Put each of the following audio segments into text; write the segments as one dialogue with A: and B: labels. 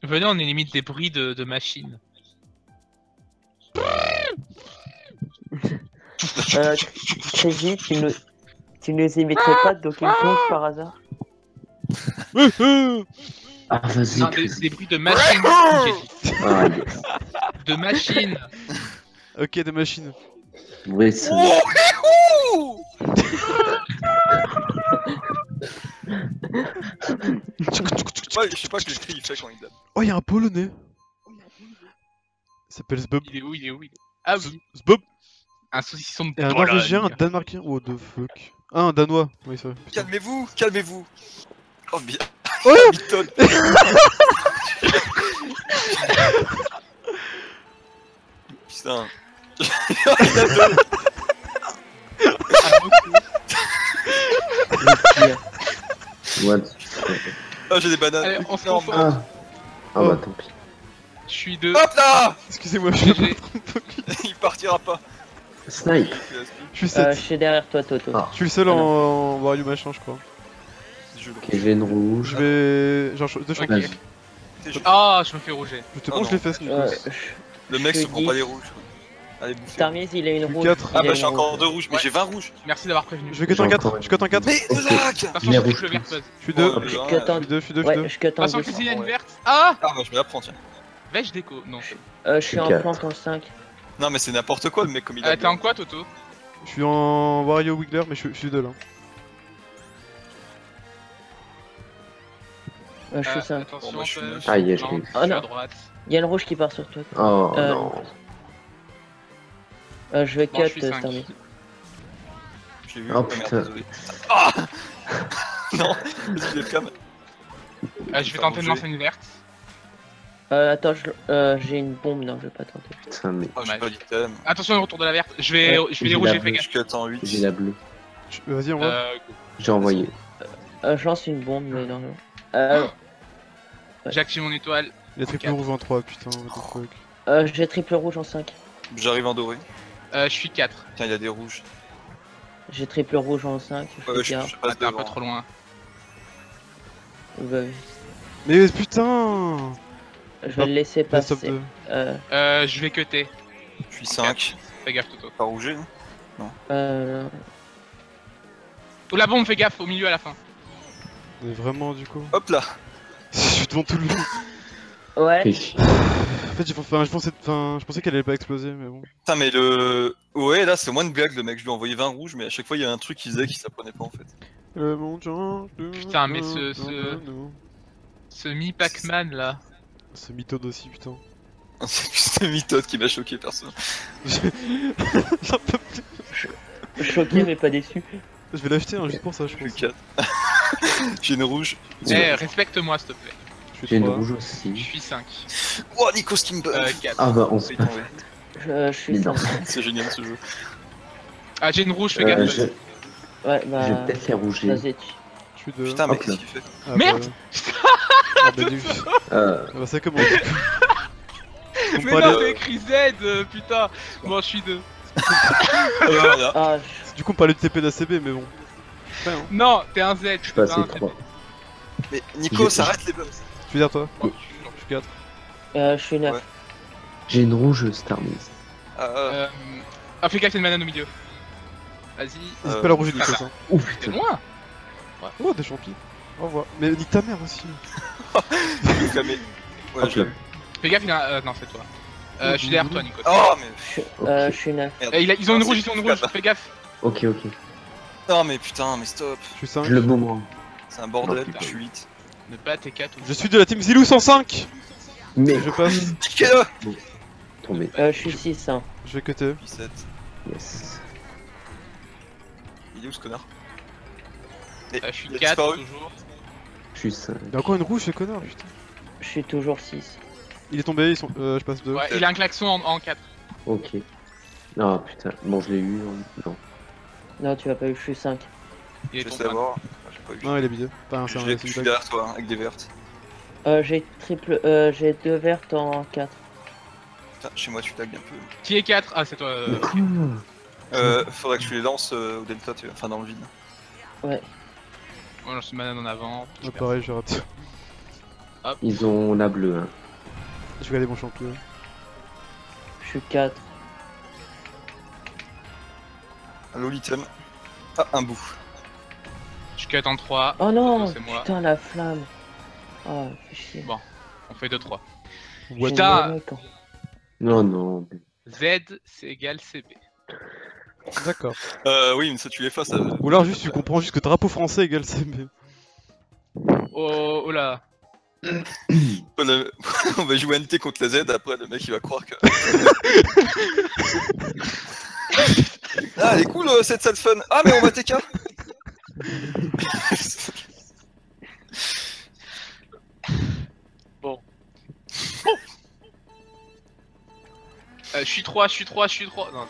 A: Venez, on limite des bruits de machines.
B: Crazy, tu nous imiterais pas de Donkey Kong par hasard?
C: Ah, vas-y,
A: Non,
C: Chris.
A: des bruits de machines, j'ai dit.
C: Ah, yes.
A: De machines.
D: Ok, des machines.
C: Ouais, ça.
E: Ouh Ouais, je sais pas quel cri il fait quand il dame.
D: Oh, y'a un polonais. Il s'appelle Zbob.
A: Il est où, il est où, il est où? Ah oui,
D: Zbob.
A: un saucisson de
D: Et un
A: Pologne.
D: norvégien, un danemarkien. What the fuck. Ah, un danois. Oui, ça. Putain.
E: Calmez-vous, calmez-vous. Oh bien.
D: Oh
E: Milton. Putain. Il a deux.
A: Ah, beaucoup.
C: What?
E: Ah, j'ai des bananes.
A: Allez, on se
E: Non,
A: concentre.
C: Ah. Ah, bah tant pis.
A: Je suis deux.
E: Hop là.
D: Excusez-moi, je suis
A: GG.
E: Il partira pas.
C: Snipe.
D: Je suis 7.
B: Je suis derrière toi, Toto.
C: Ah.
D: Je suis le seul en Wario machin, je crois.
C: Ok, j'ai une rouge.
D: Je vais. Genre, deux champs.
A: Ok.
C: Vas-y.
A: Ah, je me fais rouger.
D: Je te
E: Oh
D: mange
E: non.
D: les fesses, Nico.
E: Le mec
B: Je
E: se prend
B: dis-
E: pas les rouges. Allez, bouffez.
B: Starmiz, il a une
D: Plus
B: rouge.
D: quatre.
B: il
E: Ah
B: a
E: bah
B: une
E: j'ai encore
B: rouge.
E: 2 rouges, mais
A: Ouais.
E: j'ai 20 rouges.
A: Merci d'avoir prévenu.
D: Je vais cut en
C: J'ai
D: 4.
C: encore
D: Je cut en 4.
E: Mais
C: Ok.
E: lag.
A: Attention,
C: Les
A: je
C: rouges
A: touche le vert
C: tous.
A: buzz.
D: Je suis 2.
E: Ouais,
D: Je
B: Je
E: ouais,
B: cut
E: ouais.
B: en
D: suis 2, je suis 2, je
B: Ouais,
D: suis 2.
B: je cut en
A: Attention,
B: deux.
A: cuisine, il y a une
E: Ouais.
A: verte. Ah,
E: Ah bah je vais la prendre tiens.
A: Vèche déco. Non.
B: Je suis en
C: Quatre.
B: plante en 5.
E: Non mais c'est n'importe quoi le mec comme il a.
A: T'es en quoi, Toto?
D: Je suis en Wario Wiggler, mais je suis 2 là.
B: Je suis 5.
A: Attention,
E: moi, je suis
A: Puff.
E: neuf.
C: Ah, yes, je
A: Non,
C: l'ai eu.
A: je
B: Ah,
A: suis
B: non.
A: à droite.
B: Il y a le rouge qui part sur toi.
C: Oh
B: Euh,
C: non.
B: Je vais
A: Bon, je
B: cut
A: suis cinq.
B: Starmiz.
E: J'ai vu.
C: Oh,
E: merde,
C: putain.
E: désolé. Ah non, vas-y les flammes.
A: Je vais tenter de lancer une verte.
B: Attends, j'ai une bombe. Non, je vais pas tenter.
C: Putain, mais
E: Oh j'ai pas d'item.
A: Attention, le retour de la verte. Je vais les
C: j'ai
A: rouger,
C: la
A: fais
C: bleue.
A: gaffe.
E: Je cut en 8.
C: j'ai la bleue.
D: Vas-y, on va.
A: Go.
C: J'ai envoyé.
B: Je lance une bombe, mais non.
A: J'active mon étoile.
D: Il a triple
A: quatre.
D: rouge en 3, putain, what the fuck.
B: J'ai triple rouge en 5.
E: J'arrive en doré.
A: Je suis 4.
E: Tiens il y a des rouges.
B: J'ai triple rouge en 5.
E: Ouais,
B: Fais gaffe.
E: je
A: Ah,
E: passe
A: t'es un peu
E: devant.
A: trop loin.
B: Bah,
D: Mais putain.
B: je vais le laisser
D: Passe top
B: passer.
D: 2.
A: Je vais cutter.
E: Je suis 5.
A: Fais gaffe, Toto.
E: Pas rouge.
A: Oh, la bombe, fais gaffe, au milieu à la fin.
D: Mais vraiment, du coup.
E: Hop là.
D: Je suis devant tout le monde.
B: Ouais.
C: Fais chier.
D: En fait, je pensais qu'elle allait pas exploser, mais bon.
E: Putain mais le... Ouais là c'est moins une blague le mec, je lui ai envoyé 20 rouges mais à chaque fois il y a un truc qui faisait qu'il s'apprenait pas en fait.
D: Le monde change de-
A: Putain, mais ce Mi Pac-Man là.
D: Ce mythode aussi, putain.
E: C'est Mythode qui m'a choqué perso.
D: J'en peux plus.
B: Choqué, mais pas déçu.
D: Je vais l'acheter hein, juste pour ça, je
E: Je suis
D: pense.
E: 4. J'ai une rouge.
A: Respecte-moi s'il te plaît.
D: Je
C: J'ai
D: suis
C: une
D: 3.
C: rouge
A: Je
C: aussi.
A: suis 5.
E: Oh Nico Skimble
A: 4.
C: Ah bah on se
E: Il est tombé.
B: Je suis
C: Non.
B: 5.
E: C'est génial ce jeu.
A: Ah, j'ai une rouge, fais gaffe.
C: je...
B: Ouais,
C: je
B: bah.
C: vais peut-être faire rouger.
B: Vas-y.
D: Je suis 2.
E: Putain mais
C: Hop
E: qu'est-ce
C: là.
E: qu'il fait?
D: Ah,
A: Merde.
D: Ah bah, lui. Ah bah, c'est comment du coup. On
A: Mais
D: peut
A: non,
D: aller-
A: c'est écrit Z, putain. Bon, je suis 2.
E: Voilà.
B: Ah,
D: Du coup, on parlait de TP d'ACB, mais bon. Ouais, hein.
A: Non, t'es un Z.
C: Je suis passé 3.
E: Mais Nico, s'arrête les bums.
D: Je suis derrière toi.
A: Oh,
D: Je suis 4.
B: je suis 9.
E: Ouais.
C: J'ai une rouge Starmiz.
A: Ah, fais gaffe, il y a une banane au milieu. Vas-y.
D: N'hésite pas à la rouger du
A: ça
D: coup,
A: va.
D: ça.
C: Ouf
A: T'es
C: putain.
A: loin.
D: Oh, des champis. Au revoir. Mais nique ta mère aussi.
E: Calmé. Ouais,
C: Hop
E: je...
C: là.
A: Fais gaffe, il y a. Non, c'est toi. Je suis derrière toi, Nico.
E: Oh mais...
B: Je suis 9.
E: Merde.
A: Ils ont une
E: Ah,
A: rouge,
E: c'est
A: ils ont une
E: plus
A: rouge.
E: quatre.
A: Fais gaffe.
C: Ok, ok.
E: Non mais putain, mais stop.
D: Je suis 5.
C: Je le boomerang.
E: C'est un bordel,
C: Oh, putain.
E: je suis 8.
A: Ne pas T4 ou.
D: Je suis de la team Zilou 105.
C: Mais
D: Je passe.
E: Niquez-le.
C: tombé.
B: Je suis 6. Hein.
D: Je vais cutter.
E: Je suis 7.
C: Yes.
E: Il est où ce connard?
A: Je suis
E: il a
A: 4
E: disparu.
A: toujours.
C: Je suis 5.
D: Il y a encore une rouge, ce connard, putain.
B: Je suis toujours 6.
D: Il est tombé, ils sont. Je passe 2.
A: Ouais, il a un klaxon en 4.
C: Ok. Non putain. Bon je l'ai eu. Non.
B: Non, tu vas pas eu, je suis 5.
A: Il est
E: Je vais
A: tombé.
E: savoir. J'ai pas eu.
D: Non, il est bidé. Enfin, c'est
E: Je
D: un
E: suis derrière toi, hein, avec des vertes.
B: J'ai 2 vertes en 4.
E: Putain, chez moi tu tags un peu.
A: Qui est 4? Ah, c'est toi.
E: Faudrait que tu les lances au delta, tu vois. Enfin dans le vide.
A: Moi, je suis banane en avant.
D: Ah, pareil, j'ai raté.
C: Ils ont la bleue. Hein.
D: Je vais regarder mon champion.
B: Je suis 4.
E: Allo l'item. Ah, un bout.
A: Je cut en 3.
B: Oh non,
A: C'est moi.
B: putain la flamme. Oh, fais chier.
A: Bon, on fait 2-3.
B: J'ai
A: Putain.
B: une mec, hein.
C: Non, non.
A: Z, c'est égal CB.
D: D'accord.
E: Oui, mais ça tu les fasses. Ça...
D: Ou alors juste tu comprends juste que drapeau français égale CB.
A: Oh, oh là.
E: On va jouer NT contre la Z, après le mec il va croire que. Ah, elle est cool cette salle fun. Ah, mais on va TK.
A: Bon. Je suis 3. Non,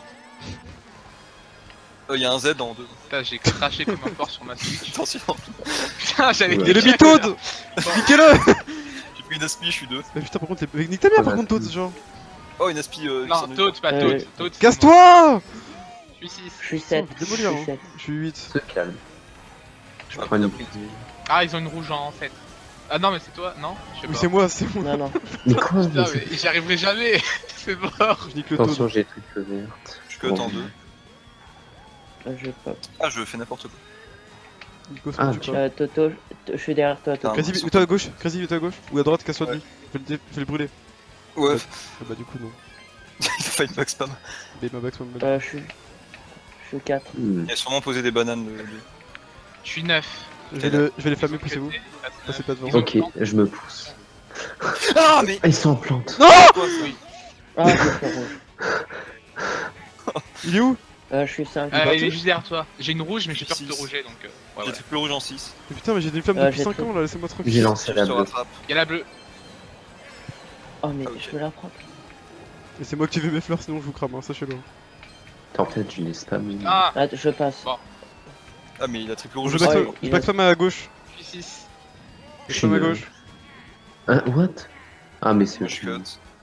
E: Il y a un Z en 2.
A: putain, j'ai craché comme un porc sur ma Switch.
E: Attention,
A: Putain, j'avais
C: Ouais.
D: Et le Bitode Niquez-le
E: j'ai pris une aspi, je suis 2.
D: Mais putain, par contre, les... nique ta mère par contre, Toad, genre.
E: Oh, une aspi.
A: Non, Toad, pas Toad. Toad, c'est
D: Casse-toi
A: moi. Je suis 6.
B: Je suis 7.
D: Je vais démolir,
B: Je suis
D: hein.
B: 7.
D: Je suis 8.
C: Se calme. Je
E: Ah,
C: prends une
E: putain,
A: Ah, ils ont une rouge en fait. Ah non, mais c'est toi, non? Je sais
D: Oui,
A: pas.
D: c'est moi, c'est moi.
B: Non, non.
C: Mais quoi
A: Putain, mais j'y arriverai jamais. C'est mort.
D: Je nique le
C: Attention,
D: Toad.
C: j'ai truc verte.
E: Je cut en 2.
B: Je peux.
E: Ah, je fais n'importe quoi.
D: Nico,
C: Ah,
D: tu pas.
B: Toto, je suis derrière toi, Toto.
E: Ah,
D: Crazy,
E: surtout.
D: mets-toi à gauche, Crazy, mets-toi à gauche. Ou à droite, casse-toi de lui. Fais le brûler.
E: Ouais,
D: Ah bah, du coup, non.
E: il a failli back spam.
D: Mais ma back, ma
B: Je suis 4.
C: Hmm.
E: Il a sûrement posé des bananes.
A: Je suis 9.
D: Je vais les flammer, poussez-vous. Passez pas devant.
A: Ils ont
C: Ok,
A: le temps.
C: je me pousse.
E: Ah, mais.
C: Ah, ils sont en plante.
E: Quoi, ça
A: Oui.
B: Ah, je fais rouge.
D: Il est où?
B: Je suis 5.
A: Il est juste derrière toi. J'ai une rouge, mais j'ai peur de te
E: Six.
A: rouger donc. Ouais,
E: J'ai
A: voilà.
E: triple rouge en 6.
D: Mais putain, mais j'ai des flammes
B: Ah,
D: depuis
B: j'ai
D: 5
B: tout.
D: ans là, laissez-moi tranquille.
C: J'ai lancé
E: Je
C: la
E: te
C: bleue.
E: rattrape.
A: Il y a la bleue.
B: Oh, mais
E: Ah, ok.
B: je peux la prendre.
D: Et c'est moi qui vais mes fleurs, sinon je vous crame, hein, sachez-le.
C: En fait, je les spam.
A: Ah,
B: Ah, je passe.
A: Bon.
E: Ah, mais il a triple
D: Je
E: rouge
D: back
E: aussi.
B: Ouais,
D: flamme-
B: il
D: je back
B: a-
D: flamme à gauche.
A: je suis 6.
D: Je flamme à gauche.
C: Hein, what? Ah, mais c'est
E: Moi, je cut.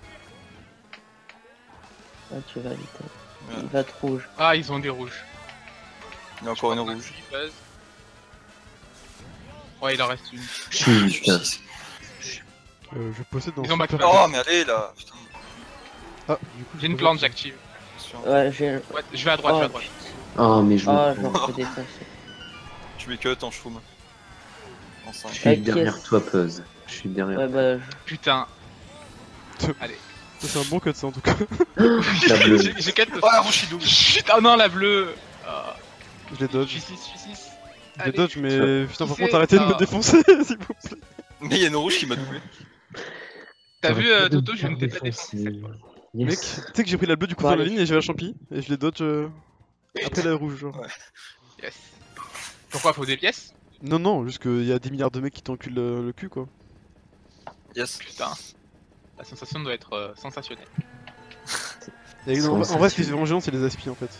B: Ah, tu vas vite.
E: Ouais.
B: Il va être rouge.
A: Ah, ils ont des rouges.
E: Il y a encore une rouge.
A: Il buzz. Ouais, il en reste une.
C: Je suis
E: Je suis
C: 8.
E: 6.
D: Je possède dans
A: Ils ont
D: super-
A: back flamme.
E: Oh, mais allez là. Putain.
D: Ah, du coup.
A: J'ai une plante, j'active.
E: Attention.
B: Ouais, j'ai.
A: Ouais, je vais à droite, je vais à
B: Oh,
A: droite.
C: Oh, mais je
B: Ah,
C: me
B: je
C: prends.
B: m'en fais défoncer.
E: Tu mets cut en chaume. En
C: Je
E: 5.
C: suis
B: Ok.
C: derrière toi, Puzz. Je suis derrière
B: Ouais,
C: toi.
B: bah,
A: Putain. Allez.
D: Ça, c'est un bon cut, ça en tout cas.
C: La bleue.
A: J'ai 4
E: Oh, la rouge, je suis double.
A: Chut, oh non, la bleue. Ah,
D: Je les
A: je
D: dodge.
A: suis 6, je suis 6.
D: Je les dodge, mais putain, par
A: Qui
D: contre,
A: c'est
D: arrêtez de me
A: Ah.
D: défoncer, s'il vous plaît.
E: Mais il y a une rouge qui m'a doublé.
A: T'as vu,
C: J'aurais pas
A: Toto,
C: de
A: je ne t'ai pas
C: défense,
A: défoncé.
C: Yes.
D: Mec, tu sais que j'ai pris la bleue du coup
B: Bon,
D: dans la
B: allez.
D: ligne et j'ai la champi, et je les dodge après la rouge, genre.
A: Yes. Pourquoi faut des pièces?
D: Non, non, juste qu'il y a 10 milliards de mecs qui t'enculent le cul, quoi.
E: Yes.
A: Putain. La sensation doit être sensationnelle.
D: Et en vrai, ce qui est vraiment gênant, c'est les aspis en fait.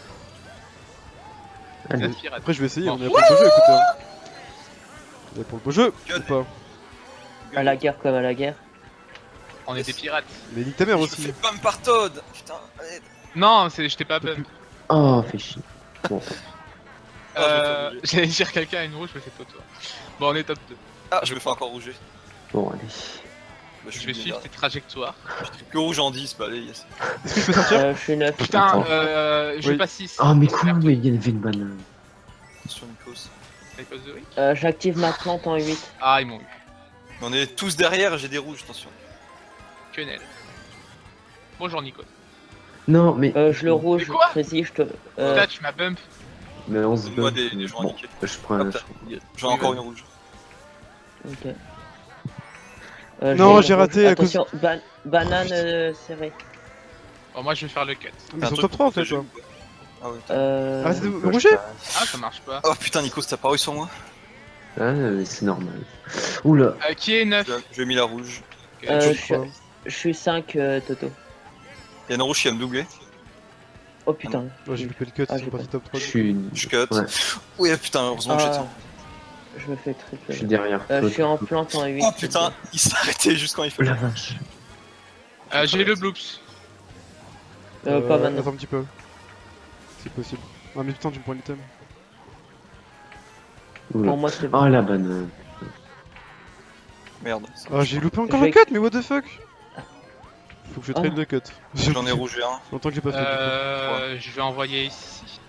C: Allez.
A: Vous êtes pirate.
D: Après, je vais essayer,
A: Bon.
D: on est là pour le beau jeu, écoutez. Hein. On est pour le beau jeu, ou pas?
B: à la guerre comme à la guerre.
A: On est des pirates.
D: Mais nique ta mère
E: Je me
D: aussi.
E: fais bum par Toad. Putain, allez.
A: Non, je t'ai pas bump.
C: Oh, fais chier. Bon.
A: J'allais dire quelqu'un à une rouge, mais c'est Toto. Bon, on est top 2.
E: Ah, je me fais encore rouger.
C: Bon, allez.
E: Bah,
A: Je vais suivre tes trajectoires.
E: Que rouge en 10, bah allez, yes.
D: Est-ce que je peux sortir?
B: Je suis 9.
A: Putain,
C: Attends.
A: je
D: Oui.
A: passe 6.
C: Oh, mais quoi? Mais il y avait une banane.
E: Attention, Nikos.
B: J'active ma plante en 8.
A: Ah, ils m'ont eu.
E: Mais on est tous derrière, j'ai des rouges, attention.
A: Quenelle. Bonjour Nico.
C: Non, mais.
B: Je le rouge.
A: Mais quoi
B: Précis, je te.
A: Putain, tu m'as bump.
C: Mais on se
E: Donne-moi
C: bat.
E: des gens
C: Bon,
E: indiqués.
C: je prends un.
E: Hop, j'en ai encore une rouge.
B: Ok.
D: Non, j'ai raté à cause-
B: Attention, banane serrée.
A: Bon, moi je vais faire le cut.
D: Mais ils sont top 3 en fait, quoi.
E: Ah ouais.
D: Arrêtez de me
C: Moi, je
D: rouger!
A: Ah, ça marche pas.
E: Oh putain, Nikos, t'as paru sur moi.
C: Ah, mais c'est normal. Oula.
A: Qui est 9?
E: J'ai mis la rouge.
B: Je suis 5, Toto.
E: Il y a une rouge qui va me doubler.
B: Oh putain.
D: Ouais, j'ai loupé le cut,
B: Ah,
D: ils sont
B: j'ai
D: partis top 3.
C: Je suis.
E: Je cut.
C: Ouais.
E: Oui, putain, heureusement que j'ai
B: Ah,
E: ça.
B: je me fais
C: Je suis
B: triple.
C: derrière toi.
B: Je suis en plante en 8.
E: Oh putain, il s'est arrêté juste quand il
C: Oh
E: faut.
C: la vache.
A: J'ai le bloops.
B: Pas maintenant.
D: Attends un petit peu. C'est possible. Ah, mais putain, tu me prends l'item.
C: Oula.
B: Pour moi, c'est bon.
C: Oh la banane.
E: Merde.
D: Ah, j'ai loupé encore
B: Je
D: un
B: vais-
D: cut, mais what the fuck. Faut que je traîne
B: Ah.
D: le cut.
E: J'en ai rougé un.
D: Longtemps que j'ai pas fait.
A: Je vais envoyer ici.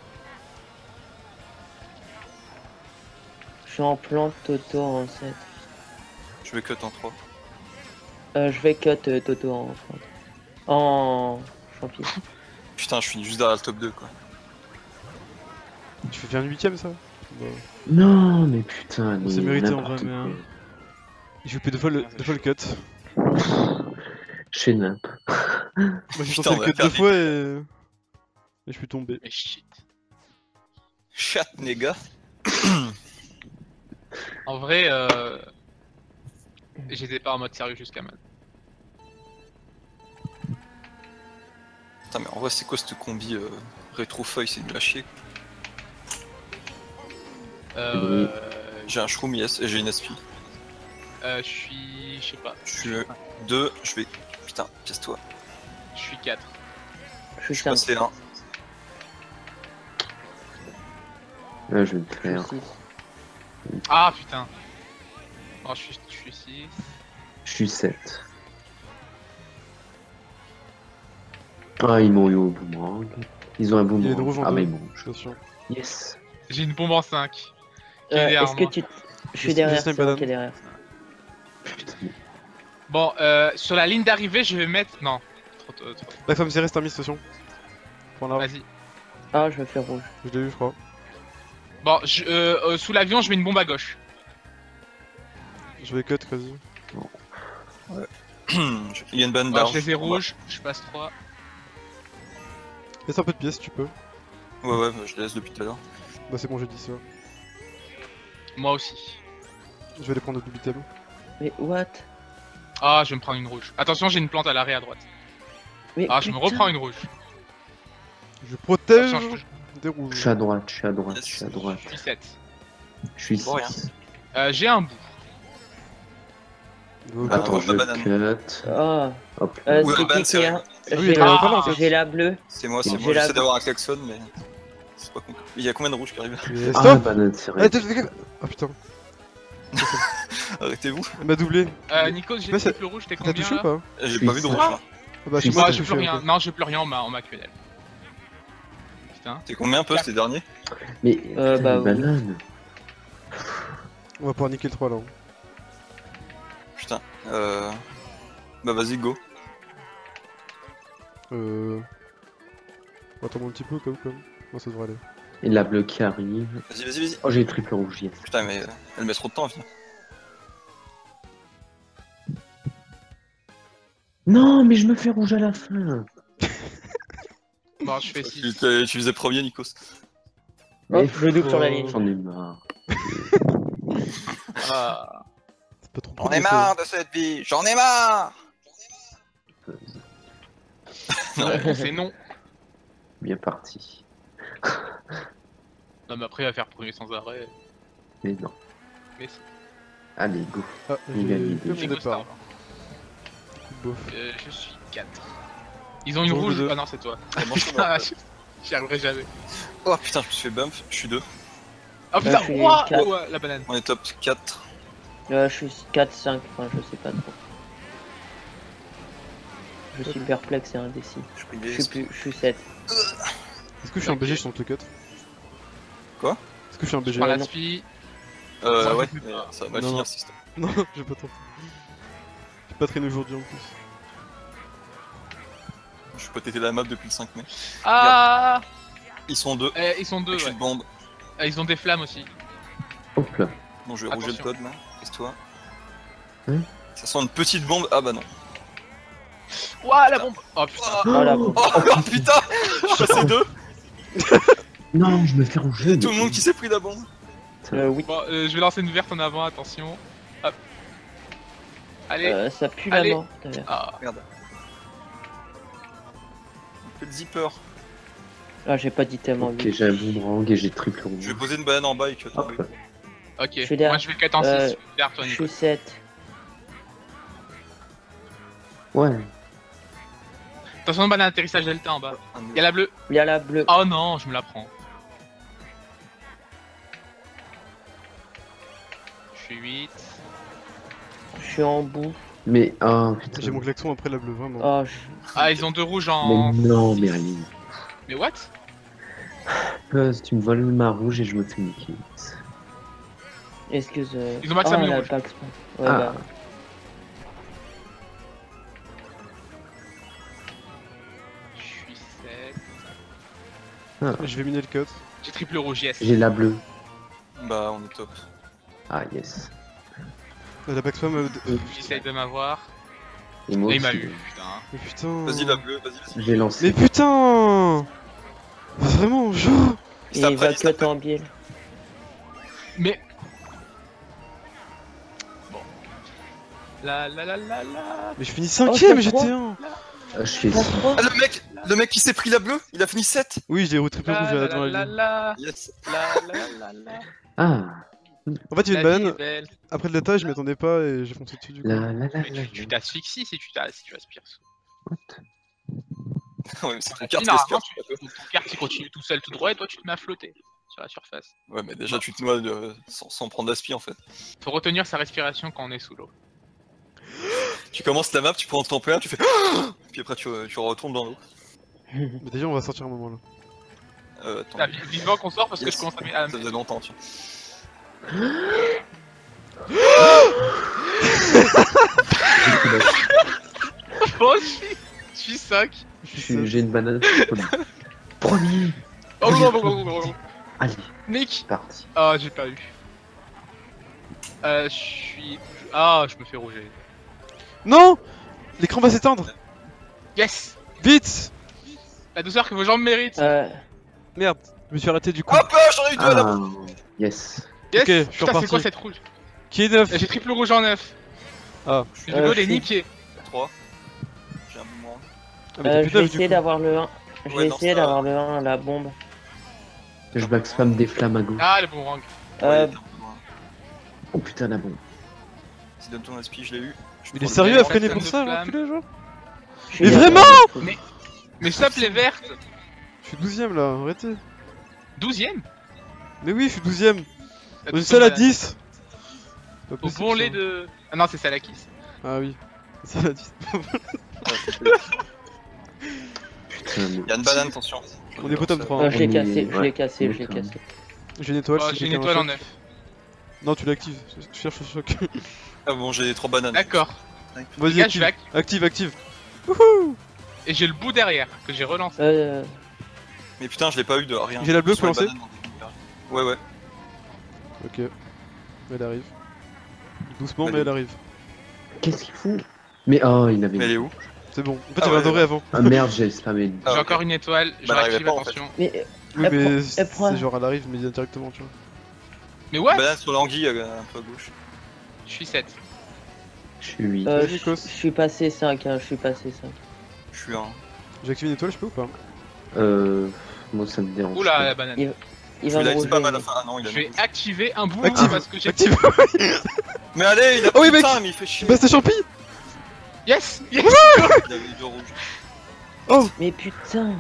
B: Je suis en plante Toto en 7.
E: Je vais cut en 3.
B: Je vais cut Toto en plante. En champion.
E: Putain, je finis juste derrière le top 2 quoi.
D: Tu fais bien le 8ème ça bah.
C: Non, mais putain,
D: C'est
C: mais
D: mérité en
C: n'importe
D: vrai, mais.
C: quoi.
D: J'ai loupé deux fois le cut.
C: Chez Nimp.
D: Moi j'ai
E: Putain,
D: tenté
E: on
D: le
E: va
D: cut
E: faire
D: deux fois et je suis tombé.
A: Mais shit.
E: Chat, les gars.
A: En vrai, j'étais pas en mode sérieux jusqu'à maintenant.
E: Putain, mais en vrai, c'est quoi cette combi rétro-feuille? C'est de la chier. J'ai un shroom, yes, et j'ai une SP.
A: Je suis. Je sais pas.
E: Je suis 2, je vais. Putain, casse-toi.
A: Je suis 4.
B: Je
E: Je
B: suis
E: suis
B: 5.
E: passé 1.
C: Là, je vais me
B: Je
C: faire.
B: suis 6.
A: Ah putain. Oh, je suis 6.
C: Je suis 7. Ah, ils m'ont eu au boomerang. Ils ont un
D: Il y a une rouge
C: boomerang.
D: en
C: Ah, mais
D: deux.
C: bon.
D: Attention.
C: Yes.
A: J'ai une bombe en 5. Qui est derrière
B: Est-ce que
A: moi.
B: tu. Je suis
D: J'ai
B: derrière,
D: snipe
B: c'est moi
D: banane.
B: qui est derrière.
C: Putain.
A: Bon, sur la ligne d'arrivée, je vais mettre. Non. Trop.
D: La femme c'est reste un mission. Prends là.
A: Vas-y.
B: Ah, je me fais rouge.
D: Je l'ai eu, je crois.
A: Bon, sous l'avion, je mets une bombe à gauche.
D: Je vais cut quasi.
E: Il y a une banane
A: Bon,
E: d'arge.
A: je les ai rouges, je passe 3.
D: Laisse un peu de pièces si tu peux.
E: Ouais, je les laisse depuis tout à l'heure.
D: Bah c'est bon, j'ai dit ça.
A: Moi aussi.
D: Je vais les prendre au double item.
B: Mais what?
A: Ah, je vais me prendre une rouge. Attention, j'ai une plante à l'arrêt à droite.
B: Mais
A: Ah, je me
B: putain.
A: reprends une rouge.
D: Je protège
A: Attention,
D: des
C: Je
D: rouges.
C: suis à droite, je suis à droite, je suis à droite.
A: je suis 7.
C: Je suis
E: Bon, rien.
C: 6.
A: J'ai un bout.
D: Ok.
E: Attends,
C: Attends, je
E: la banane.
C: cut.
B: Ah,
C: Hop.
E: Ouais,
B: c'est
E: banane,
B: qui
E: c'est
B: qui
E: vrai.
B: a?
D: Ah oui,
B: J'ai
D: elle avait
B: la...
D: pas là, en fait.
B: j'ai la bleue.
E: C'est moi,
B: J'ai
E: j'essaie
B: la-
E: d'avoir un klaxon, mais. C'est pas compliqué. Il y a combien de rouges qui arrivent?
D: Mais
C: Ah,
D: stop.
C: banane, c'est vrai.
D: Arrêtez, ah putain,
E: Arrêtez-vous.
D: elle m'a doublé.
A: Nico, j'ai
D: Mais
A: le rouge, t'es
D: T'as
A: combien
D: touché ou
A: là
D: pas?
E: J'ai
C: suis
E: pas vu de
C: cinq.
E: rouge là.
D: Ah bah
C: Je suis
D: moi
A: Bah,
D: j'ai
A: j'ai
D: touché.
A: plus rien.
D: ok.
A: Non, j'ai plus rien en ma quenelle. Putain.
E: T'es combien un peu c'était dernier?
C: Mais
B: bah,
C: bah,
B: oui.
C: banane.
D: On va pouvoir niquer le 3 là.
E: Putain. Bah vas-y, go.
D: Attends un petit peu quand même. Moi ça devrait aller.
C: Et la bleue qui arrive.
E: Vas-y.
C: Oh, j'ai triple rouge, yes.
E: Putain, mais elle met trop de temps à venir.
C: Non, mais je me fais rouge à la fin.
A: Bon, je fais
E: Tu
A: 6.
E: tu faisais premier, Nikos.
B: Oh,
C: Mais
B: je double sur la ligne.
C: J'en ai marre.
A: Ah.
D: C'est pas trop
E: J'en ai marre de cette vie. J'en ai marre.
A: La réponse est non.
C: Bien parti.
A: Non, mais après, il va faire premier sans arrêt.
C: Mais non.
A: Mais c'est
C: Allez, go.
D: Ah,
C: Il
D: j'ai
C: gagne,
D: fait mon
A: Nico
D: départ.
A: Star.
D: Bof.
A: Je suis 4. Ils ont une
D: Rouge
A: rouge.
D: de deux.
A: Ah non, c'est toi.
E: Allez, mange ton
A: Ah,
E: bord.
A: J'y arriverai jamais.
E: Oh putain, je me suis fait bump. Je suis 2.
A: Ah putain,
B: je suis
A: ouah,
B: quatre.
A: ouah, la banane.
E: On est top 4.
B: Je suis 4-5, enfin je sais pas trop. Je suis perplexe et indécis.
E: Je prie
B: Je suis, plus... je suis 7.
D: Est-ce que je suis un BG sur le cut?
E: Quoi?
D: Est-ce que je suis un
A: Je
D: BG?
A: prends la
B: non.
A: spi.
E: Ouais,
A: fait
E: mais
A: pas.
E: ça va mal
D: Non, non.
E: finir ce système.
D: Non, j'ai pas tenté. J'ai pas traîné aujourd'hui en plus.
E: Je suis pas tété la map depuis le 5 mai.
A: Ah,
E: Ils sont 2.
A: ils sont deux,
E: Je suis
A: ouais.
E: de bombe.
A: Ils ont des flammes aussi.
C: Hop là.
E: Bon, je vais rouger le
A: Attention.
E: pod là. Qu'est-ce-toi?
C: Hein
E: Ça sent une petite bombe. Ah bah non.
A: Ouah, la bombe. Oh putain.
B: Oh la bombe.
E: Oh putain. Je suis passé 2.
C: Non, je me fais rouger.
E: Tout le monde qui s'est pris la bombe.
B: Oui.
A: Bon, je vais lancer une verte en avant, attention. Hop. Allez.
B: Ça pue
A: Allez.
B: la mort, t'as l'air.
A: Ah.
E: Merde. Un peu de zipper.
B: Ah, j'ai pas dit tellement
C: Ok,
B: vite.
C: j'ai un boomerang et j'ai triple rouge.
E: Je vais poser une banane en bas et que
C: Hop là.
A: Ok.
B: Je suis derrière.
A: Moi, je vais cut en 6. Derrière toi,
B: Je
A: Nico.
B: suis 7.
C: Ouais.
A: Attention, banane atterrissage delta en bas.
E: Un
A: Y'a la bleue.
B: Il y a la bleue.
A: Oh non, je me la prends. Je suis 8.
B: Je suis en bout.
C: Mais oh putain.
D: J'ai mon klaxon après la bleue, vraiment.
B: Oh,
A: Ah, ils ont 2 rouges en.
C: Mais non, Merlin.
A: Mais what?
C: Tu me voles ma rouge et je me fais niquer.
B: excuse.
A: Ils ont max à
B: ah,
A: bleu
B: la
A: rouge.
B: Pax. Ouais,
C: Ah.
B: bah.
A: Je suis sec.
D: Je vais miner le cut.
A: J'ai triple rouge, yes.
C: J'ai la bleue.
E: Bah, on est top.
C: Ah yes.
D: La backspam.
A: J'essaye de m'avoir.
C: Et moi
A: Et il m'a
C: aussi.
A: eu, putain.
D: Mais putain.
E: Vas-y, la bleue, vas-y.
C: J'ai lancé.
D: Mais putain. Vraiment, je.
B: Et
E: Ça
B: il va
E: après, ça
B: cut en biais.
A: Mais. Bon. La.
D: Mais je finis
B: Oh,
D: 5ème,
B: je
D: j'étais
B: crois.
D: 1.
C: Je fais
B: Passe 3.
E: Ah, le mec qui s'est pris la bleue, il a fini 7.
D: Oui, je l'ai eu triple rouge devant la ligne.
E: Yes.
A: La.
C: Ah.
D: En fait, il y
A: La
D: avait une
A: vie est
D: banane.
A: belle.
D: Après de la taille, je m'y attendais pas et j'ai foncé dessus du coup.
C: La.
A: Mais tu t'asphyxies si tu aspires.
E: Ouais, mais c'est ton
A: Et
E: carte qui
A: normalement,
E: aspire.
A: ton carte il continue tout seul tout droit et toi tu te mets à flotter sur la surface.
E: Ouais, mais déjà, tu te noies sans prendre d'aspi en fait.
A: Faut retenir sa respiration quand on est sous l'eau.
E: Tu commences la map, tu prends ton P1, tu fais. Puis après, tu retournes dans l'eau.
D: Mais déjà, on va sortir un moment là.
E: Attends.
A: Ah, vivement qu'on sort parce que
E: Yes.
A: je commence à
E: Ça faisait longtemps, tiens.
A: Oh, je suis 5.
C: J'ai une banane. Premier.
A: Oh non.
C: Allez,
A: Nick.
C: c'est parti.
A: Ah, j'ai pas eu. Je suis. Ah, je me fais rouger.
D: Non. L'écran va s'éteindre.
A: Yes.
D: Vite.
A: La douceur que vos jambes méritent.
D: Merde, je me suis arrêté du coup.
E: Hop, j'en ai eu deux à la
C: Ah. Yes.
A: Yes.
D: ok, je suis
A: Putain, c'est
D: reparti.
A: quoi cette rouge?
D: Qui est 9?
A: J'ai triple rouge en 9.
D: Ah.
A: Je vais les
B: je suis-
A: niquer.
E: 3. J'ai un moment.
D: Ah, mais t'as plus
B: Je vais
D: 9 du
B: essayer
D: coup.
B: d'avoir le 1. Je
E: Ouais,
B: vais
E: non,
B: essayer
E: ça-
B: d'avoir le 1 à la bombe.
C: Je backspam des flammes à gauche.
A: Ah, le boomerang.
C: Oh putain, la bombe.
E: Si donne ton aspi, je l'ai eu. Je
D: Il
E: prends
D: est
E: le
D: sérieux
E: P1.
D: à freiner pour
A: de
D: ça,
A: flamme.
D: l'enculé, genre?
B: Je suis
D: Mais
B: là,
D: vraiment
A: Mais stop les vertes.
D: Je suis 12ème là, arrêtez.
A: 12ème.
D: Mais oui, je suis 12ème.
A: T'as
D: On est
A: tout
D: seul à
A: tombé
D: 10. Pas
A: Au
D: possible,
A: bon
D: ça.
A: lait de. Ah non, c'est ça la kiss.
D: Ah oui. C'est seul à 10.
C: Putain, mais...
E: Il y a une banane, attention.
D: On est bottom 3.
B: Je l'ai
C: On est-
B: cassé, je
C: ouais,
B: l'ai cassé, je l'ai
C: putain.
B: cassé.
D: J'ai une étoile.
A: Oh,
D: si
A: j'ai une
D: quelqu'un
A: étoile en
D: a
A: 9.
D: choc. Non, tu l'actives. Je cherche le choc.
E: Ah bon, j'ai 3 bananes.
A: D'accord.
D: Vas-y,
A: Gars, je
D: active.
A: vais
D: Active, active. Wouhou.
A: Et j'ai le bout derrière que j'ai relancé.
E: Mais putain, je l'ai pas eu de rien.
D: J'ai la bleue,
E: Sur les
D: faut lancer
E: bananes, Ouais, ouais.
D: Ok. Elle arrive. Doucement,
E: Elle
D: mais
E: est
D: elle arrive.
C: Qu'est-ce qu'il fout? Mais oh, il avait...
E: Mais elle est où?
D: C'est bon. En fait,
E: Ah
D: il y avait un
E: ouais,
D: doré
E: ouais.
D: avant.
C: Ah merde, j'ai spammé.
E: Ah,
A: J'ai
E: ok.
A: encore une étoile, je
E: Bah, elle
A: réactive,
E: arrivait pas, en
A: attention.
B: Mais
D: Oui,
B: Elle
D: mais
B: prend- elle
D: c'est
B: prend-
D: genre elle arrive, mais directement, tu vois.
A: Mais what?
E: Banane sur l'anguille, un peu à gauche.
A: Je suis 7.
C: Je suis 8.
D: Vas-y,
B: je
D: Nikos.
B: suis passé 5, hein, je suis passé 5.
E: Je suis un.
D: J'ai activé une étoile, je peux ou pas?
C: Moi ça me dérange.
A: Oula,
C: pas.
A: la banane.
B: Il
E: Je
B: va
E: vais
B: me
E: la spam à la
B: rouger.
E: fin. Ah non, il a
A: Je vais
E: mis.
A: activer un bout
D: Active.
A: parce que j'ai.
D: Active.
E: Mais allez, il a
D: Oh oui,
E: putain,
D: mec.
E: mais il fait chier.
D: Bah, c'est champi.
A: Yes! Yes!
E: Il avait deux rouges.
B: Mais putain.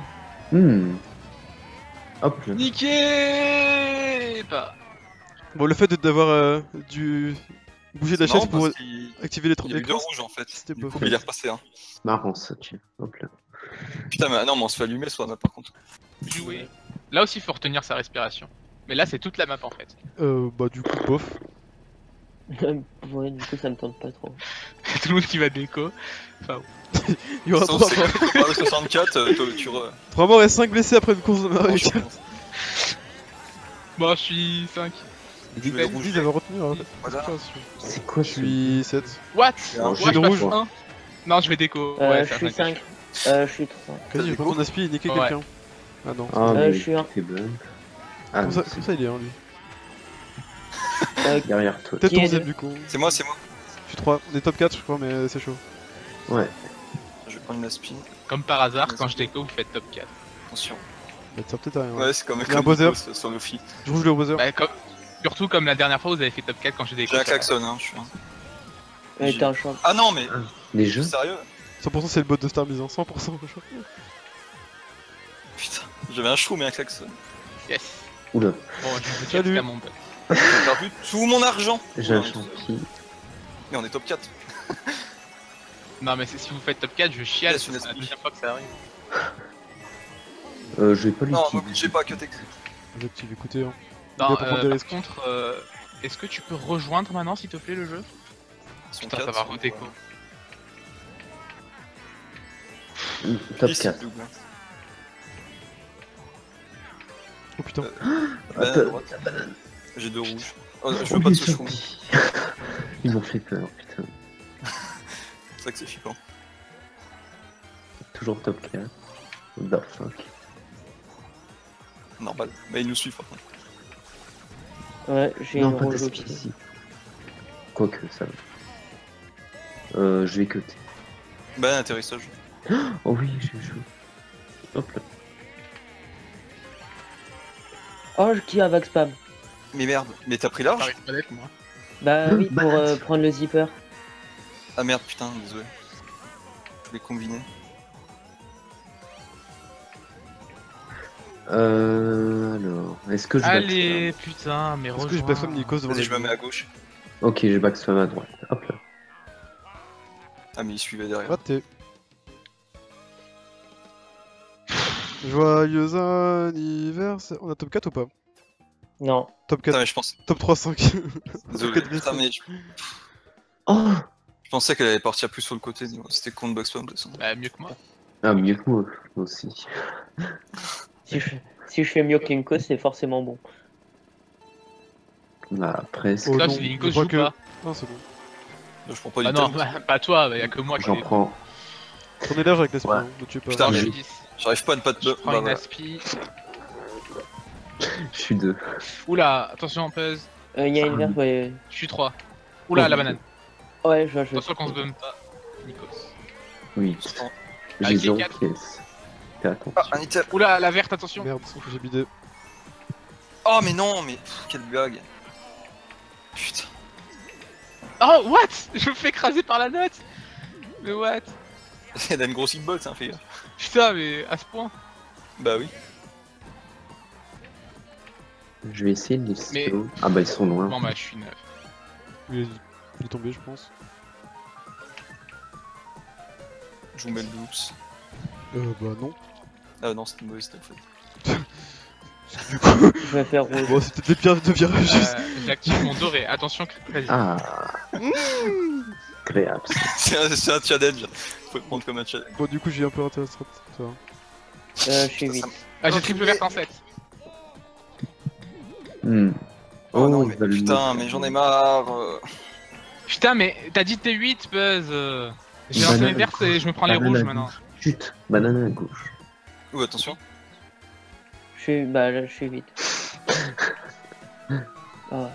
C: Hop là.
A: Niqué! Pas.
D: Bon, le fait d'avoir dû bouger de la
E: C'est
D: chaise
E: marrant
D: pour
E: parce qu'il
D: activer les
E: il y avait deux
D: écrans.
E: rouges en fait.
D: C'était
E: Du
D: beau.
E: coup, il est repassé. Hein.
C: Marrant ça, tiens. Hop là.
E: Putain, mais non, mais on se fait allumer soit par contre.
A: Joué. Là aussi, faut retenir sa respiration. Mais là, c'est toute la map en fait.
D: Bah, du coup, bof.
B: Ouais, du coup, ça me tente pas trop.
A: Tout le monde qui va déco.
D: Il y aura
E: Sauf
D: 3
E: c'est
D: morts.
E: que comparé au 64, tu re.
D: 3 morts et 5 blessés après une course de Mario
E: je
D: Kart.
E: pense.
A: Bon, je suis 5.
E: Je vais le rouge.
D: Ils avaient retenu. Hein.
E: Voilà.
C: C'est quoi
D: Je
C: ce...
D: suis 7.
A: What?
E: un
A: What,
D: jeu de
A: je passe
D: rouge.
A: un Non, je vais déco.
B: Je
A: Ouais,
B: suis
A: ça
B: 5. Je suis 3.
D: Quasi, j'ai pas mon aspi et niquer
A: Ouais.
D: quelqu'un. Ah non.
C: Ah mais
B: je suis un.
C: c'est bon. Ah,
D: Comme ça,
C: c'est
D: comme ça, il est, hein, lui.
C: derrière toi.
D: Peut-être
B: Qui est
D: 11ème
B: le-
D: du coup.
E: C'est moi.
D: Je suis 3. On est top 4, je crois, mais c'est chaud.
C: Ouais.
E: Je vais prendre une aspin.
A: Comme par hasard, quand je déco, vous faites top 4.
E: Attention.
D: Mais ça peut-être à rien.
E: Ouais, c'est comme
D: Il y a un buzzer.
E: Nikos sur le fil.
D: Je rouge le buzzer.
A: Bah, surtout comme la dernière fois, vous avez fait top 4 quand j'ai déco.
E: J'ai un klaxon, hein. Je suis un.
B: Ouais, t'es un choc.
E: Ah non, mais.
C: Les jeux.
E: Sérieux?
D: 100% c'est le bot de Starmise, hein. 100%. je crois.
E: Putain, j'avais un chou, mais un klaxon.
A: Yes.
C: Oula,
A: Bon, je vous
D: Salut.
A: dis à mon pote.
E: J'ai perdu tout mon argent.
C: j'ai un
E: Ouais,
C: champi.
E: Mais on est top 4.
A: Non, mais si vous faites top 4, je chiale,
E: Laisse
A: c'est
E: une
A: la
E: esprit.
A: deuxième fois que ça arrive.
C: Je vais pas
E: Non,
C: l'utiliser.
E: m'obligez pas que t'exit.
D: J'active, écoutez. Hein.
A: Non,
D: Il va pas prendre des
A: par
D: risques.
A: contre, est-ce que tu peux rejoindre maintenant, s'il te plaît, le jeu? Putain, ça va redéco.
C: Top
E: Ici,
C: 4.
E: double.
D: Oh putain.
E: Banane à droite. J'ai 2 rouges. Oh, je veux pas de ce chou.
C: Ils m'ont fait peur, putain.
E: C'est ça que c'est flippant.
C: Toujours top 4. The fuck.
E: Normal. Mais ils nous suivent par contre.
B: Ouais, j'ai
C: Non,
B: une
C: pas
B: rouge
C: d'esprit
B: aussi.
C: ici. Quoique, ça va. Je vais cutter.
E: Banane atterrissage.
C: Oh oui, j'ai joué. Hop là.
B: Oh, qui a backspam?
E: Mais merde, mais t'as pris large?
A: T'arrives pas d'être, moi.
B: Bah oui, pour
C: Banane.
B: prendre le zipper.
E: Ah merde, putain, désolé. Je vais combiner.
C: Alors, est-ce que je
A: Allez, putain, mais
D: Est-ce que j'ai
A: rejoins.
D: backspam Nikos devant
E: Vas-y,
D: les
E: je me mets à gauche.
C: Ok, j'ai backspam à droite. Hop là.
E: Ah, mais il suivait derrière.
D: Raté. Joyeux anniversaire. On a top 4 ou pas?
B: Non.
D: Top
E: Putain,
D: 4,
E: mais je pense.
D: top 3, 5.
E: Désolé. Putain, mais
C: Oh
E: je pensais qu'elle allait partir plus sur le côté. C'était con de backspam de toute façon.
A: Bah, mieux que moi.
C: Ah, mieux que moi aussi.
B: Si je fais mieux que Linko, c'est forcément bon.
C: Bah, presque.
D: Oh
A: Là,
D: non,
A: si Linko
D: je crois
A: joue
D: que-
A: pas.
D: Non, c'est bon.
E: Je prends pas
A: Ah
E: du
A: non,
E: temps.
A: bah, pas toi, y'a que moi qui
C: J'en
A: l'ai.
C: prends.
D: Prenez large avec l'esprit,
C: Ouais.
D: hein, ne tuez pas.
E: Putain,
A: Non,
E: mais
A: je
C: j'ai-
A: suis 10.
E: J'arrive pas à ne pas te.
A: Je prends
E: Bah,
A: une
E: voilà.
A: aspi.
C: Je suis 2.
A: Oula, attention, Pez.
B: Il y a une verte, ouais.
A: Je suis 3. Oula,
C: Oh,
A: la banane.
B: Ouais, je vois, je
A: Attention qu'on se bump pas. Nikos.
C: Oui.
E: Attends.
C: J'ai
A: Ok,
C: 0
A: quatre.
C: pièces. Fais attention.
E: Ah, un item.
A: Oula, la verte, attention.
D: Merde, j'ai bidé.
E: Oh, mais non, mais pff, quelle blague. Putain.
A: Oh, what? Je me fais écraser par la note. Mais what?
E: Elle a une grosse hitbox, hein, fais gaffe.
A: Putain, mais à ce point.
E: Bah oui.
C: Je vais essayer de les
A: Mais-
C: slow. Ah bah ils sont loin.
A: Bon, bah, je suis 9.
D: Il est tombé, je pense.
E: Je vous mets le loops.
D: Bah non.
E: Ah non, c'était une mauvaise idée en fait.
B: Je vais faire rouge.
D: Bon, c'était des pires de virages juste.
A: J'active mon doré. Attention, vas-y.
C: Ah. Créable.
E: C'est un challenge. Faut le prendre comme un challenge.
D: Bon, du coup, j'ai un peu raté la strat. Ça va.
B: Je suis 8.
A: Ah, j'ai triple verte en 7.
C: Hmm.
E: Oh, non,
C: ils
E: mais
C: veulent
E: putain,
C: le-
E: mais j'en ai marre.
A: Putain, mais t'as dit T8, Buzz. J'ai lancé
C: Banane
A: les vertes et je me prends les
C: banane
A: rouges
C: à
A: maintenant.
C: gauche. Chut, banane à gauche.
E: Ouh, attention.
B: Bah là, je suis 8. Ah.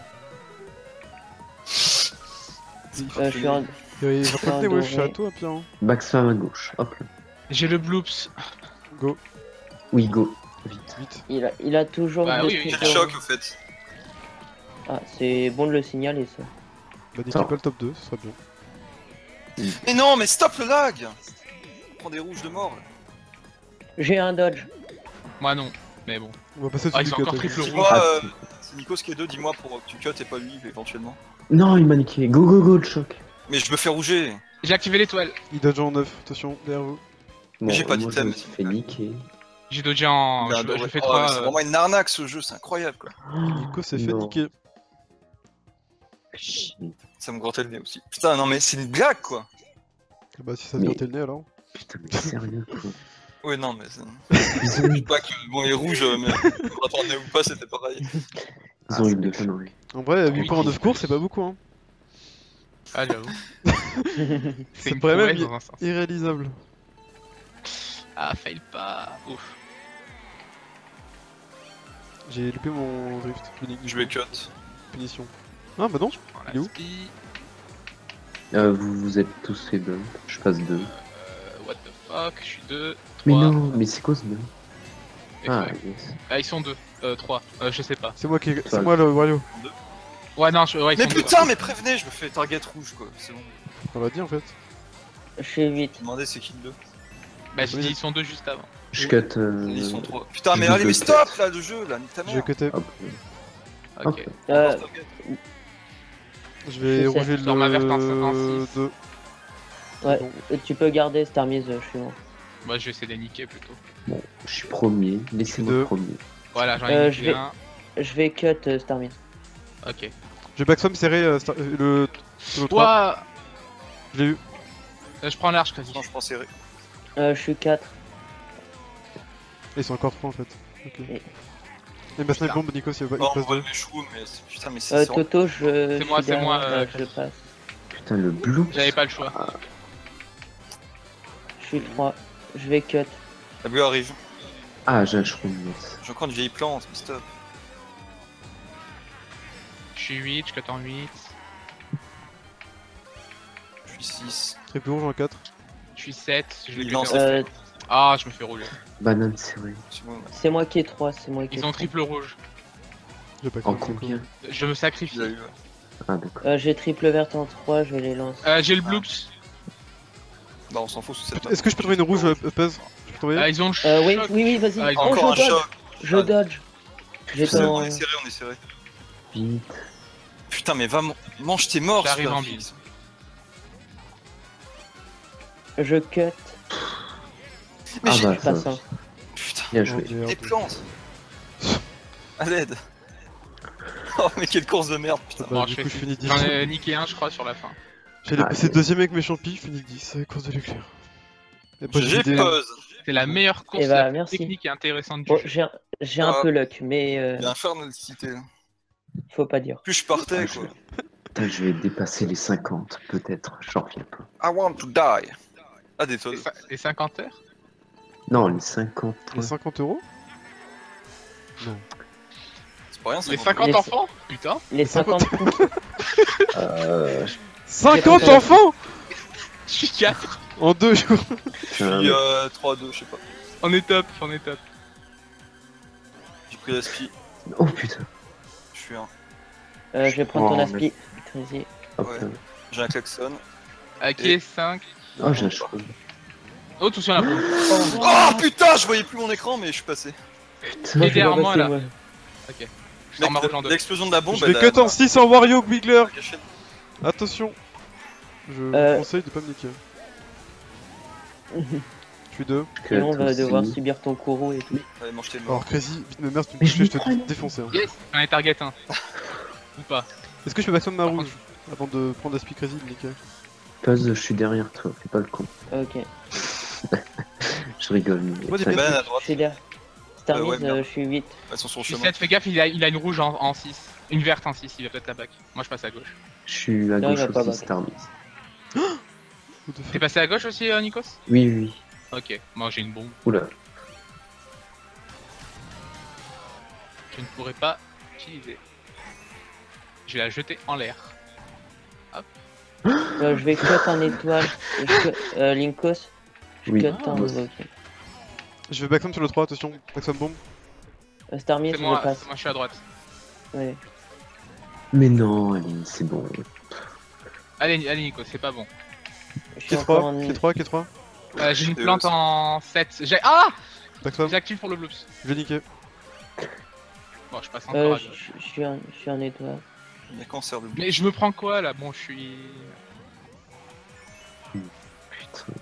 B: Je suis en...
D: Il va pas tenir, ouais, je suis à
B: doré.
D: toi, Pierre. Hein.
C: Backspam à gauche. Hop là.
A: J'ai le bloops.
D: Go,
C: Oui, go. Vite.
D: vite.
B: Il a toujours
A: Bah
B: deux
A: oui, oui,
E: J'ai
B: trucs
E: le
B: en-
E: choc au fait.
B: Ah, c'est bon de le signaler ça.
D: Bah, niquez
C: Attends.
D: pas le top 2, ce serait bien.
E: Mais non, mais stop le lag. On prend des rouges de mort. Là.
B: J'ai un dodge.
A: Moi non, mais bon.
D: On va passer
A: Ah,
D: dessus
A: ils
D: du
A: ont encore
D: cut.
A: triple rouge.
E: Dis-moi,
C: Ah,
E: c'est Nikos qui est 2, dis-moi pour que tu cut et pas lui éventuellement.
C: Non, il m'a niqué. Go, go, go, le choc.
E: Mais je me fais rouger.
A: J'ai activé l'étoile.
D: Il dodge en 9, attention, derrière vous.
E: Mais j'ai pas
C: moi,
E: d'item,
C: je me suis fait niquer.
A: J'ai dodgé en.
E: Il a un
A: Je
E: doré.
A: fais
E: Oh,
A: 3.
E: mais c'est vraiment une arnaque ce jeu, c'est incroyable quoi.
D: Nico s'est fait
C: non.
D: niquer.
E: Ça me grattait le nez aussi. Putain, non mais c'est une blague quoi.
D: Bah, si ça te
C: Mais-
D: grattait le nez alors.
C: Putain, mais sérieux, quoi.
E: Ouais, non, mais
C: Ils ont
E: je
C: eu,
E: dis pas que bon, les rouges, mais gratter le nez ou pas, c'était pareil.
C: ils ont eu deux conneries.
D: En vrai, 8
A: Oui.
D: points en 9 cours, c'est pas beaucoup, hein.
A: Ah, j'avoue.
D: C'est
A: une
D: pas même
A: prouesse dans un sens.
D: irréalisable.
A: Ah, fail pas. Ouf.
D: J'ai loupé mon drift.
E: Je vais cut.
D: Punition. Ah, bah non.
A: Prends la
D: Il est où
A: spi.
C: Vous êtes tous fait bump. Je passe 2.
A: What the fuck, je suis 2. 3.
C: Mais non, mais c'est quoi ce bump? Ah, yes.
A: Ah, ils sont 2. 3. Je sais pas.
D: C'est moi qui. C'est
C: Pas-
D: moi le Wario.
A: Ouais, non, ouais, ils
E: Mais
A: sont deux.
E: putain, mais prévenez, je me fais target rouge quoi, c'est bon.
D: On l'a dit en fait.
B: Je suis 8.
E: Je me demandais c'est qui le 2.
A: Bah, j'ai dit ils sont 2 juste avant.
C: Je cut.
E: Ils sont 3. Putain, mais
C: je
E: allez, mais
C: veux
E: stop là le jeu là, nique ta
D: Je vais
E: mère.
D: cutter.
C: Hop.
A: Ok.
B: Euh,
E: Target.
D: Je vais
B: Je sais.
D: rouger
A: Sur ma verte en
D: le 2.
B: Ouais,
D: Bon.
B: tu peux garder Starmise, je suis bon.
A: Moi je vais essayer de les niquer plutôt.
C: Bon, je suis premier. Laissez-moi
D: Deux.
C: premier.
A: Voilà, j'en ai
B: je
A: niqué
B: vais-
A: un.
B: Je vais cut Starmise.
A: Ok.
D: Je vais backswam serrer le solo 3.
A: Ouah,
D: Je l'ai eu.
A: je prends l'arche quasi.
E: Non, je prends serré.
B: Je suis 4.
D: Ils sont encore 3 en fait. Ok.
B: Et-
D: Et bah snipe bomb, Nico, il
E: Non,
D: passe
E: moi,
D: 2.
E: mes choux, mais putain, mais c'est ça.
B: Toto, je.
A: C'est moi,
B: suis
A: c'est moi,
B: derrière, je passe.
C: Putain, le blue.
A: J'avais pas le choix.
B: Je suis 3. Je vais cut.
E: La bleue arrive.
C: Ah, j'ai un Shroomius.
E: J'ai encore une vieille plante, mais stop.
A: Je suis 8, je cut en 8.
E: Je suis 6.
D: Triple rouge en 4.
A: Je suis 7, je vais
E: Il
A: cutter
E: lance.
A: en-
B: Euh,
A: Ah, je me fais rouler.
C: Banane serrée.
E: C'est bon, ouais.
B: c'est moi qui ai 3, c'est moi qui ai
A: Ils ont
B: 3.
A: triple rouge.
D: J'ai pas
C: En
D: compris.
C: combien?
A: Je me sacrifie.
E: Il a eu, ouais.
C: Ah, d'accord.
B: J'ai triple verte en 3, je vais les lancer.
A: J'ai le bloops.
E: Bah, on s'en fout sous cette map.
D: Est-ce que je peux trouver une rouge, Pez? Je peux t'envoyer?
A: Ils ont le
B: Oui,
A: choc.
B: oui, vas-y.
A: Ah, ils ont
B: Oh,
E: Encore un
B: je dodge.
E: choc.
B: Je dodge. J'étais
E: C'est bon,
B: en.
E: on est serré, on est serré.
C: Vite.
E: Putain, mais va mange tes morts,
A: J'arrive en
E: Superfix.
B: Je cut.
E: Mais
C: Ah
E: j'ai
C: bah,
B: Pas
C: ça.
B: ça.
E: Putain,
C: Bien
D: Oh,
C: joué.
D: merde.
E: des plantes. À l'aide. Oh, mais quelle course de merde, putain.
D: Bah,
A: Bon,
D: du
A: je
D: coup,
A: fais
D: je finis 10.
A: J'en ai niqué un, je crois, sur la fin.
D: J'allais
C: Ah,
D: passer
C: ok.
D: deuxième avec mes champis, je finis 10 avec course de l'éclair. Et après,
E: J'ai
D: vidé-
E: pause.
A: C'est la meilleure course
B: Eh bah,
A: la plus
B: merci.
A: technique et intéressante du
B: Bon,
A: jeu.
B: j'ai un peu luck, mais
E: Il y a Infernal Cité.
B: faut pas dire.
E: Plus je partais,
C: Ah,
E: quoi.
C: Putain, je vais dépasser les 50, peut-être. J'en reviens pas.
E: I want to die. Ah, des tonnes.
A: Les 50 heures
C: Non, les 50.
D: Les 50 euros? Non.
E: C'est pas rien, ça.
A: Les 50
B: Les-
A: enfants Putain.
B: Les 50 coups.
C: Euh.
D: 50
B: pas-
D: enfants!
A: Je suis 4.
D: En 2 jours!
E: Je suis 3-2, je sais pas.
A: On est top, on est top.
E: J'ai pris l'aspi.
C: Oh putain.
E: Je suis un.
B: Je vais prendre ton
C: Oh,
B: aspi. Vas-y.
C: Hop
E: Ouais.
C: là.
E: J'ai un klaxon.
A: Qui est 5.
C: Oh, j'ai un Shroom.
A: Oh, tout sur la peau.
E: Oh putain, je voyais plus mon écran, mais je suis passé.
C: Putain.
A: Et derrière moi, là.
B: Ouais.
A: Ok. Je sors ma rouge en deux.
E: L'explosion de la bombe,
D: Je vais cut en 6 en Wario Wiggler!
E: gâché.
D: Attention! Je vous conseille de pas me niquer. Je suis 2.
B: Sinon, on va
C: aussi.
B: devoir subir ton courroux et tout.
E: Allez, mange tes morts.
D: Alors, Crazy, vite me merde, si tu me
C: Mais
D: touches,
C: je
D: je te
C: prends.
D: défoncer. Hein.
A: Yes, j'en ai target 1. Ou pas.
D: Est-ce que je peux backstone ma
A: Par
D: rouge avant de prendre Aspi Crazy de niquer?
C: Pause, je suis derrière toi, fais pas le con.
B: Ok.
C: Je rigole, mais.
D: Moi, des
C: t'inquiète.
E: Banane à
B: Je
E: droite.
B: suis derrière. Starmise,
E: ouais, merde.
B: je suis 8.
E: Elles sont sur
A: Je
E: le
A: suis
E: chemin.
A: 7, fais gaffe, il a une rouge en 6. Une verte en 6, il va peut-être la back. Moi je passe à gauche.
C: Je suis à
B: Non, il
C: gauche
B: va pas
C: aussi,
B: back.
C: Starmise.
D: What the
A: T'es
D: fuck?
A: passé à gauche aussi, Nikos?
C: Oui, oui.
A: Ok, moi j'ai une bombe.
C: Oula.
A: Je ne pourrais pas utiliser. Je vais la jeter en l'air.
B: Je vais cut en étoile. Linkos. Je
C: Oui.
B: cut
A: Ah,
B: en.
C: moi
B: Ok.
D: Je vais backstone sur le 3, attention, backstone bombe.
B: Starmise,
A: C'est
B: je
A: moi,
B: passe.
A: je suis à droite.
B: Ouais.
C: Mais non, Aline, c'est bon.
A: Allez Nikos, c'est pas bon.
B: Je suis
D: Qui
B: encore
D: 3,
B: en.
D: qui 3, qui 3.
A: J'ai une plante en 7. Ah
D: Backstone,
A: J'active pour le bloops.
D: je vais niquer.
A: Bon, je passe encore à
B: Je
A: gauche.
B: je suis en étoile.
E: Il y a cancer de bleu.
A: Mais je me prends quoi là? Bon, je suis.
C: Putain.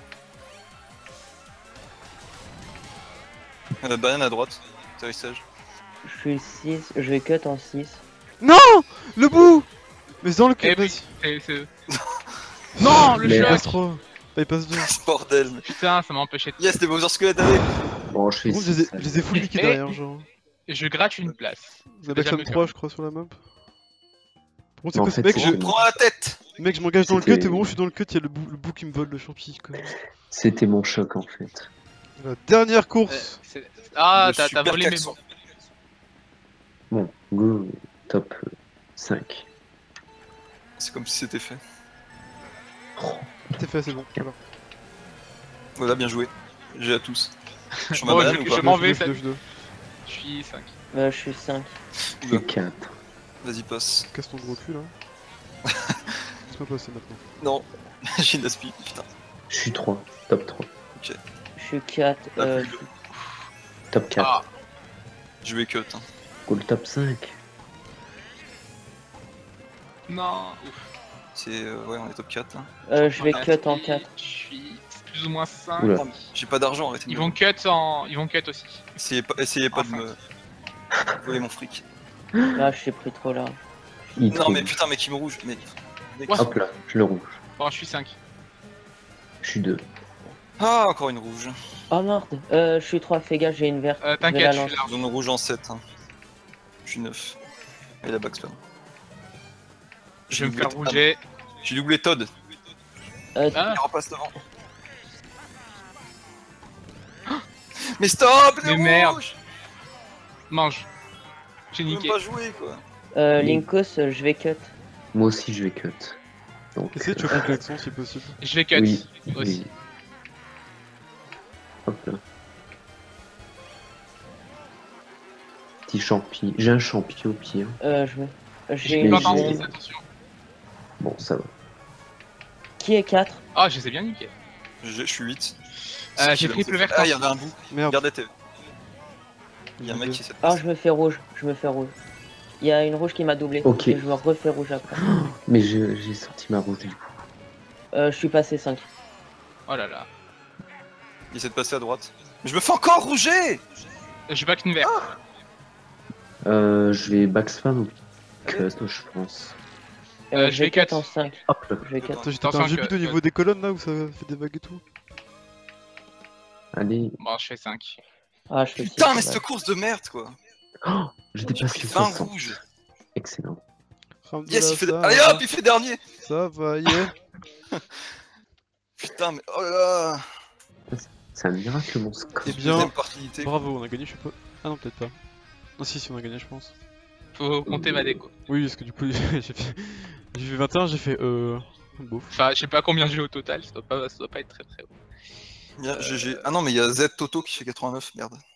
E: Banane à droite. Atterrissage.
B: Je suis 6. Je vais cut en 6.
D: Non! Le bout! Mais dans le cul,
A: Eh
D: vas-y.
A: oui, c'est. Non, le
C: Mais
D: Il
A: choc!
D: passe 3. Il passe 2.
E: Ce bordel. Mais...
A: Putain, ça m'a empêché de.
E: Yes, des Bowser Squelette, allez.
C: Bon, je fais
D: Par contre, je les ai-
C: 6.
D: je les ai full niqués
A: Mais-
D: derrière, genre.
A: Je gratte une place.
D: On a
A: déjà
D: backstone
A: mieux
D: 3,
A: que-
D: je crois, sur la map. Par contre, c'est
C: En
D: quoi ce
C: fait,
D: mec?
C: c'est-
E: Je prends la tête.
D: Mec, je m'engage dans le cut,
C: C'était-
D: et bon, je suis dans le cut, il y a le bout qui me vole le champi, quoi.
C: C'était mon choc en fait.
D: La dernière course!
A: Ah,
E: Le
A: t'as
E: super
A: volé mes
E: klaxon.
A: mots.
C: Bon, go, top 5.
E: C'est comme si c'était fait.
D: C'est fait, c'est bon. Voilà.
E: Voilà, bien joué. J'ai à tous. Je suis ma
A: Bon,
E: banane
A: je-
E: ou
A: je
E: pas
A: m'en vais,
D: Je
A: ça-
D: deux, je deux.
A: Je suis 5.
B: Je suis 5.
C: Je suis 4.
E: Vas-y, passe.
D: Casse ton gros cul là. Laisse-moi passer maintenant.
E: Non, j'ai une aspi, putain.
C: Je suis 3. Top 3.
B: Je suis 4.
E: La plus
C: Top 4.
A: Ah,
E: Je vais cut. Hein.
C: Go le top 5.
A: non. Ouf.
E: c'est. Ouais, on est top 4 là.
B: Je vais cut en 4.
A: Je suis plus ou moins 5.
C: Oula.
E: Non, mais j'ai pas d'argent, arrêtez de
A: Ils
E: me-
A: vont cut en. Ils vont cut aussi.
E: Essayez pas de
A: Enfin.
E: me. Voler mon fric.
B: Là, je suis pris trop là.
C: Il
E: Non,
C: trouve.
E: mais putain, mec, il me rouge. Mais.
A: Ouais.
C: Hop là, je le rouge.
A: Bon, je suis 5.
C: Je suis 2.
E: Ah, encore une rouge.
B: Oh merde, je suis 3, fais gaffe, j'ai une verte. Je vais la
A: T'inquiète, je suis
B: lancer.
A: là.
E: Zone rouge en 7. Hein. Je suis 9. Et la backspam.
A: Je vais me faire rouger.
E: J'ai doublé Todd.
A: Ah,
E: Il repasse devant. Mais stop,
A: Mais
E: les
A: merde.
E: rouges.
A: mange. J'ai
E: Je peux
A: niqué.
E: même pas jouer quoi.
B: Linkos, je vais cut.
C: Moi aussi, je vais cut. Donc,
D: Essaye de choper l'action si possible.
A: Je vais cut
C: oui,
A: aussi.
C: oui. Hop là. Petit champi. J'ai un champi au pire.
B: J'ai
A: J'ai
B: une
A: une
C: Mais
A: plante en
C: j'ai-
A: 6, attention.
C: Bon, ça va.
B: Qui est 4?
A: Ah, je les ai bien niqués.
E: Je suis 8.
A: J'ai triple vert.
E: Ah, il y avait un bout.
D: Merde.
E: Regardez, il y a un mec qui essaie de
B: Ah,
E: passer.
B: je me fais rouge, Il y a une rouge qui m'a doublé.
C: Ok.
B: Et je me refais rouge après.
C: Mais j'ai sorti ma rouge du coup.
B: Je suis passé 5.
A: Oh là là.
E: Il essaie de passer à droite. Mais je me fais encore rouger.
A: Je back une verte.
C: Je vais backspam ou cut, je pense.
A: Je vais cut.
B: en 5.
C: Hop là.
B: Je vais cut.
D: Attends, j'ai tapé
A: Attention
D: un jeu
A: que-
D: vide au niveau des colonnes là où ça fait des vagues et tout.
C: Allez.
A: Bon, je fais 5.
B: Ah, je fais
E: Putain,
B: six,
E: mais
B: c'est
E: cette course de merde quoi.
C: Oh, j'ai
E: J'ai
C: dépassé
E: pris 20
C: 60.
E: rouges.
C: Excellent.
E: Yes, il fait.
D: Ça
E: Allez
D: va,
E: hop, il fait dernier.
D: Ça va, yeah.
E: Putain, mais oh là là.
C: C'est un miracle mon score.
D: Eh bien,
E: Deuxième partidité.
D: bravo, on a gagné, je sais pas. Ah non, peut-être pas. Non, si, on a gagné, je pense.
A: Faut compter ma déco.
D: Oui, parce que du coup, j'ai fait 21, j'ai fait bof.
A: Enfin, je sais pas combien j'ai au total, ça doit pas être très très haut.
E: Ah non, mais il y a Z Toto qui fait 89, merde.